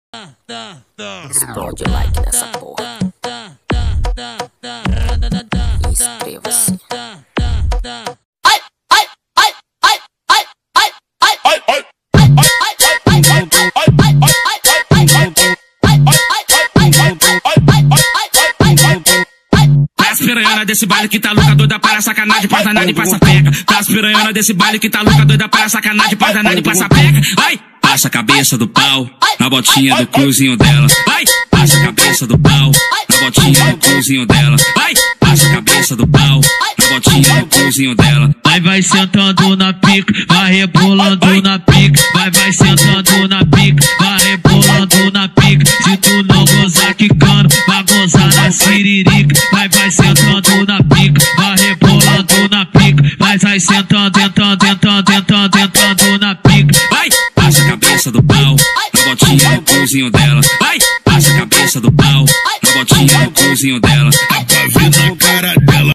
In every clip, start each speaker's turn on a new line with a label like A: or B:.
A: Explode o like nessa porra. Inscreva-se.
B: As piranhona desse baile que tá louca, doida para sacanagem, passa nada e passa peca. As piranhona desse baile que tá louca, doida para sacanagem, passa nada e passa peca. Vai! Passa a cabeça do pau na botinha do cruzinho dela. Vai! Passa a cabeça do pau na botinha do cruzinho dela. Vai! Passa a cabeça do pau na botinha do cruzinho dela.
C: Vai sentando na pica, vai rebolando na pica. Vai sentando na pica, vai rebolando na pica. Se tu não gozar quicando, vai gozar na siririca. Vai sentando na pica, vai rebolando na pica. Vai sentando, tentando na pica.
B: Vai! Passa a cabeça do pau na botinha do cruzinho dela. Vai! Passa a cabeça do pau na botinha do cruzinho dela.
D: A pavê na cara dela.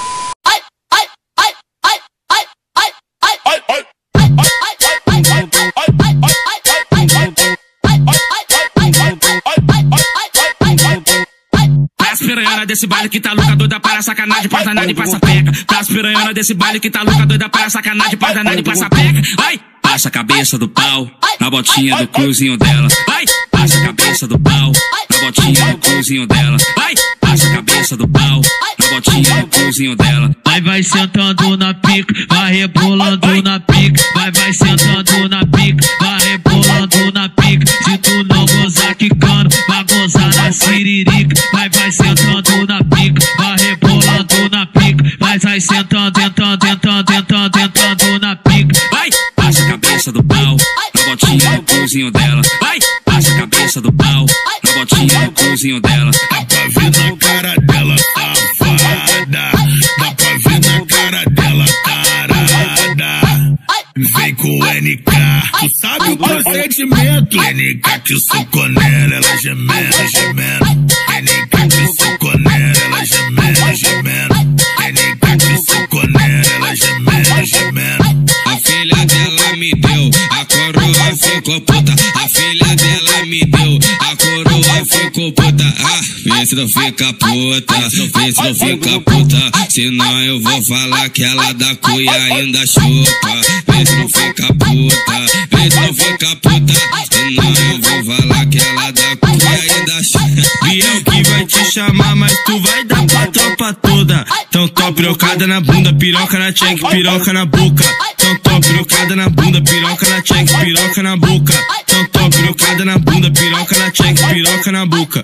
B: As piranhona desse baile que tá louca, doida para sacanagem, passa nada e passa peca. As piranhona desse baile que tá louca, doida para sacanagem, passa nada e passa peca. Vai! Passa a cabeça do pau na botinha do cruzinho dela. Vai! Passa a cabeça do pau na botinha do cruzinho dela. Vai! Passa a cabeça do pau na botinha do cruzinho dela.
C: Vai sentando na pica, vai rebolando na pica. Vai sentando na pica, vai rebolando na pica. Se tu não gozar quicando, vai gozar na siririca. Vai sentando na pica, vai rebolando na pica. Vai sentando, tentando na pica.
B: Vai! Passa a cabeça do pau na botinha do cruzinho dela. Vai! Passa a cabeça do pau na botinha do cruzinho dela.
D: Dá pra ver na cara dela, safada. Dá pra ver na cara dela, tarada. Vem com o NK, tu sabe o procedimento. NK que socou nela, ela gemendo. NK que socou nela, ela gemendo. NK que socou nela, ela gemendo.
E: A filha dela me deu, a coroa ficou puta. A filha dela me deu, a coroa ficou puta. Ah, vê se não fica puta, vê se não fica puta. Senão eu vou falar que ela dá cuia ainda chupa. Vê se não fica puta, vê se não fica puta. Senão eu vou falar que ela dá cuia ainda chupa.
B: Biel que vai te chamar, mas tu vai dar pra tropa toda. Então tô pirocada na bunda, piroca na check, piroca na boca. Então tô pirocada na bunda, piroca na check, piroca na boca. Então tô pirocada na bunda, piroca na check, piroca na boca.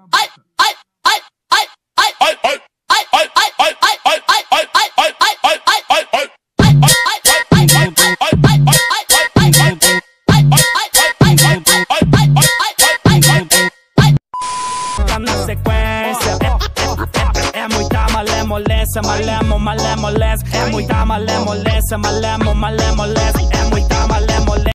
F: Tá na sequência, é muita malemolência, malemolência. É muita malemolência, malemolência. É muita malemolência.